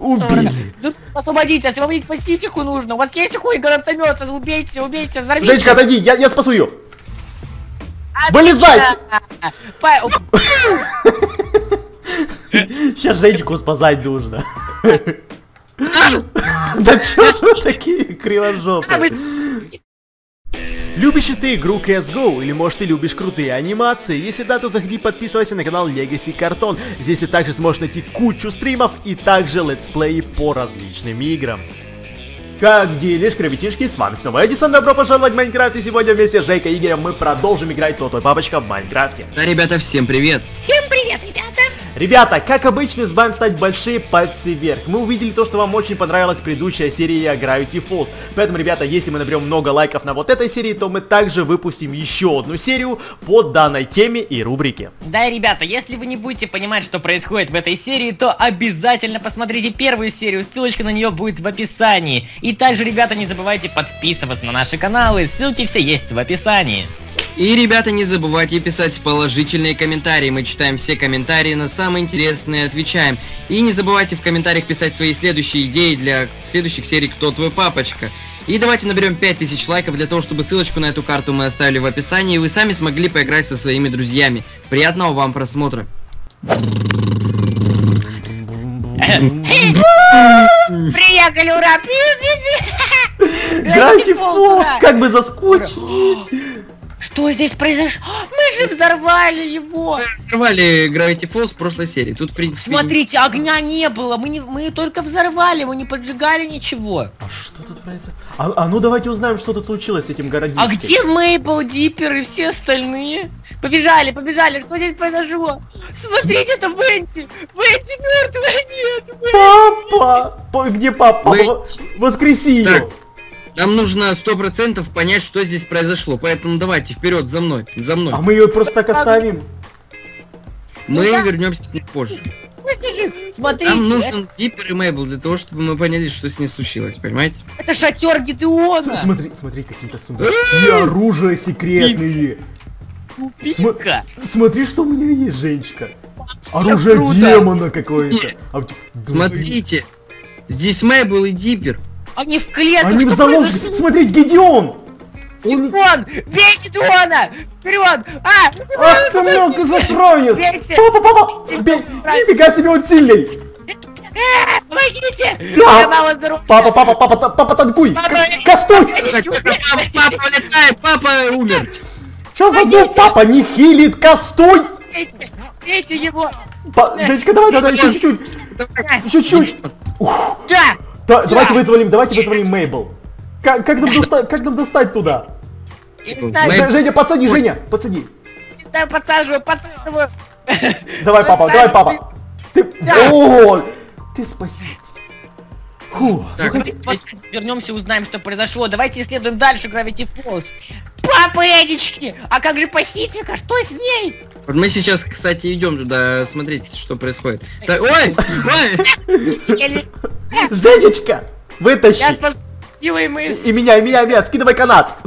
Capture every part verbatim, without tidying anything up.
Убили. Ну, освободите, освободить Пасифику нужно. У вас есть хуй гранатомет, убейте, убейте, взорвите. Женечка, отойди, я, я спасу ее. Вылезай! Сейчас Женечку спасать нужно. Да чё ж вы такие кривожопые? Любишь ли ты игру си эс го? Или может ты любишь крутые анимации? Если да, то заходи, подписывайся на канал Legacy Cartoon. Здесь ты также сможешь найти кучу стримов и также летсплеи по различным играм. Как делишь, ребятишки, с вами снова Эдисон, добро пожаловать в Майнкрафт, и сегодня вместе с Жейкой и Игорем мы продолжим играть Тото и Папочка в Майнкрафте. Да, ребята, всем привет! Всем привет, ребята! Ребята, как обычно, с вами ставить большие пальцы вверх. Мы увидели то, что вам очень понравилась предыдущая серия Gravity Falls. Поэтому, ребята, если мы наберем много лайков на вот этой серии, то мы также выпустим еще одну серию по данной теме и рубрике. Да, ребята, если вы не будете понимать, что происходит в этой серии, то обязательно посмотрите первую серию, ссылочка на нее будет в описании. И также, ребята, не забывайте подписываться на наши каналы, ссылки все есть в описании. И, ребята, не забывайте писать положительные комментарии, мы читаем все комментарии, на самые интересные отвечаем. И не забывайте в комментариях писать свои следующие идеи для следующих серий «Кто твой папочка?». И давайте наберем пять тысяч лайков для того, чтобы ссылочку на эту карту мы оставили в описании, и вы сами смогли поиграть со своими друзьями. Приятного вам просмотра! Приехали, ура! Gravity Falls, как бы заскучились! Что здесь произошло? Мы же взорвали его! Взорвали Gravity Falls в прошлой серии. Тут, в принципе... Смотрите, огня не было, мы, не, мы только взорвали, мы не поджигали ничего. А что тут происходит? А, а ну давайте узнаем, что тут случилось с этим городишком. А где Мейбл, Диппер и все остальные? Побежали, побежали, что здесь произошло? Смотрите, это Венти! Венти мертвая, нет! Венти. Папа! Па, где папа? Венти. Воскреси ее! Так. Нам нужно сто процентов понять, что здесь произошло, поэтому давайте вперед за мной, за мной. А мы ее просто так оставим? Мы ну, вернемся к ней позже. Смотрите, нам нужен это... Диппер и Мейбл для того, чтобы мы поняли, что с ней случилось, понимаете? Это шатер Гидеона! Смотри, смотри, какие-то сундучки и оружие секретные. См смотри, что у меня есть, Женечка. Оружие демона какое-то. А, смотрите, здесь Мейбл и Диппер. Они в клетке! Они в заложнике! Смотрите, Гидеон! Гидеон! Бей Гидеона! Вперед! А! Ах ты мелкий засранец! Папа, папа! Бей! Нифига себе, он сильный! Помогите! Да. Папа, папа, папа, папа, танкуй! Кастуй! Папа летает, папа умер! Что за дом? Папа не хилит, кастуй! Бейте его! Женечка, давай, давай, еще чуть-чуть! Еще чуть! Да! Да, давайте вызволим, давайте вызволим Мейбл. Как, как, нам достать, как нам достать туда? Ж, Женя, подсади, Женя, подсади. Да, подсаживаю, подсаживаю. Давай, папа, давай, папа. Ты, да. О, ты спаситель. Фу. Так, ну, вернемся, узнаем, что произошло. Давайте исследуем дальше Gravity Falls. Папа, Эдички, а как же Пасифика? Что с ней? Вот мы сейчас, кстати, идем туда смотреть, что происходит. Так, ой, ой! Женечка, вытащи. Я спасила мы. И меня, и меня, и меня, скидывай канат.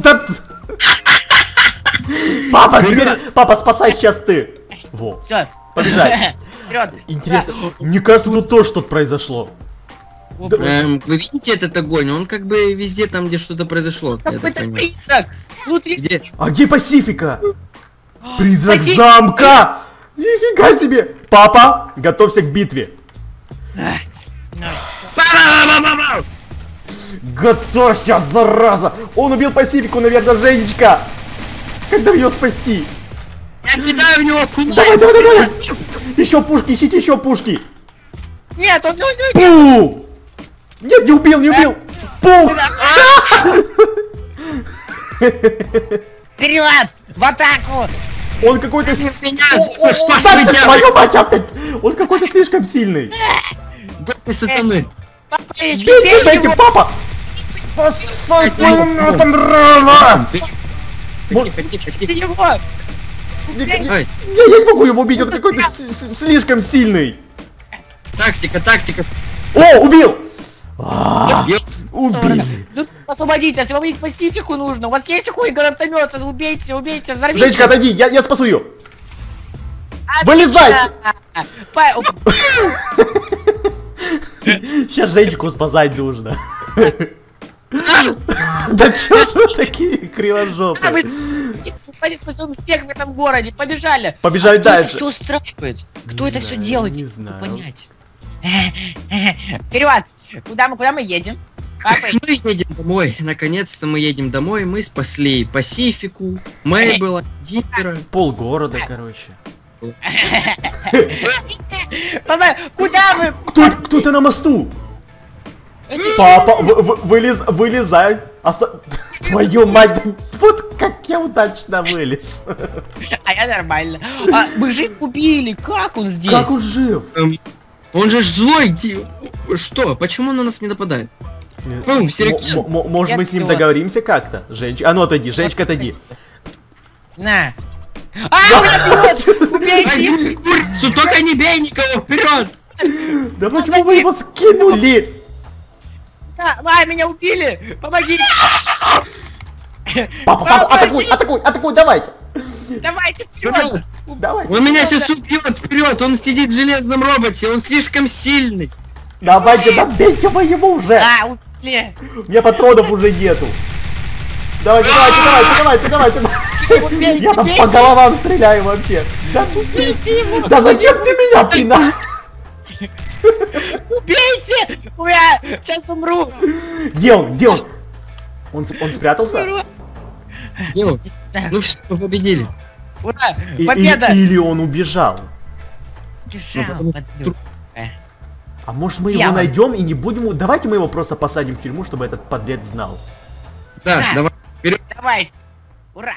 Папа, теперь, папа, спасай сейчас ты. Во. Все. Побежали. Интересно, мне кажется, тут тоже что-то произошло. Эм, вы видите этот огонь? Он как бы везде там, где что-то произошло. Какой-то призрак. Внутри. Где? А где Пасифика? Призрак Пасиф... замка! Нифига себе! Папа, готовься к битве. Готовься, зараза! Он убил Пасифику, наверное, Женечка! Как нам ее спасти? Я кидаю в него кулак! Давай, давай, давай! Еще пушки, ищите еще пушки! Нет, он не убил! Нет, не убил, не убил! Пух! Вперед! В атаку! Он какой-то... Он какой-то слишком сильный! Дай сатаны! Бейте, бейте, папа! Спасай твою там дрова! Я не могу его убить, он какой-то слишком сильный! Тактика, тактика! О, убил! Убили! Освободите, освободить Пасифику нужно. У вас есть хуй гранатомет, убейте, убейте, взорвите. Женечка, отойди, я, я спасу ее. Вылезай! Сейчас Сейчас Женечку спасать нужно. Да чё ж вы такие кривожопые? Спасем всех в этом городе, побежали! Побежали а кто дальше. это все устраивает? Кто Не это все знаю, делает? не Не знаю. понять. Вперед! Куда мы, куда мы едем? Папа, Мы едем домой. Наконец-то мы едем домой. Мы спасли Пасифику, Мейбла, Диппера. Пол города, короче. папа, куда мы? Кто, кто ты на мосту? Это Папа, вы- вы- вылез, вылезай. Оста- Твою мать, вот как я удачно вылез. А я нормально. А, мы же убили, как он здесь? Как он жив? Эм, Он же ж злой. Ди- Что? Почему он на нас не нападает? Ну, Сирокез. М- м- Может мы с ним Нет, договоримся как-то? Женечка, а ну отойди, Женечка, отойди. На. А, меня бьет! Убейте! Возьми курицу, только не бей никого, вперед! Да почему вы его скинули? Да, а, меня убили! Помоги! Папа, папа, атакуй, атакуй, атакуй, давайте. Давайте вперед! Давайте. Он меня сейчас убьет, вперед! Он сидит в железном роботе, он слишком сильный. Давайте, добейте вы его уже. А, убили! У меня патронов уже нету. Давайте, давайте, давайте, давайте, давайте. Убейте, Я там по убейте! головам стреляю вообще. Да, Убейте его! да зачем ты меня пинаешь? Убейте! Я сейчас умру! Где он? Где он? Он, с- он спрятался? Умру. Йоу, ну все, мы победили. Ура! И- и- Победа! или он убежал? Бежал, Ну, подлюка. А может мы его Дьявол. найдем и не будем... Давайте мы его просто посадим в тюрьму, чтобы этот подлец знал. Да, Да. давай. Вперед. Давайте! Ура!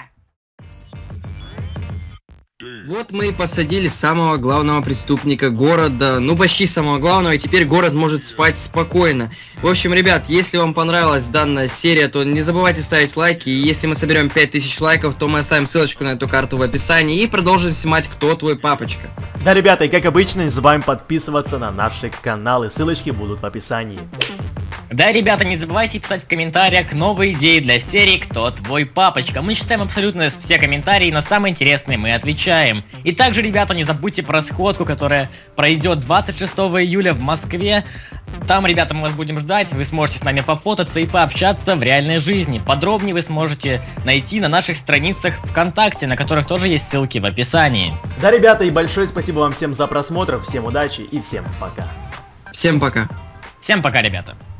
Вот мы и посадили самого главного преступника города, ну почти самого главного, и теперь город может спать спокойно. В общем, ребят, если вам понравилась данная серия, то не забывайте ставить лайки, и если мы соберем пять тысяч лайков, то мы оставим ссылочку на эту карту в описании и продолжим снимать «Кто твой папочка?». Да, ребята, и как обычно, не забываем подписываться на наши каналы, ссылочки будут в описании. Да, ребята, не забывайте писать в комментариях новые идеи для серии «Кто твой папочка?». Мы читаем абсолютно все комментарии, на самые интересные мы отвечаем. И также, ребята, не забудьте про сходку, которая пройдет двадцать шестого июля в Москве. Там, ребята, мы вас будем ждать, вы сможете с нами пофотаться и пообщаться в реальной жизни. Подробнее вы сможете найти на наших страницах ВКонтакте, на которых тоже есть ссылки в описании. Да, ребята, и большое спасибо вам всем за просмотр, всем удачи и всем пока. Всем пока. Всем пока, ребята.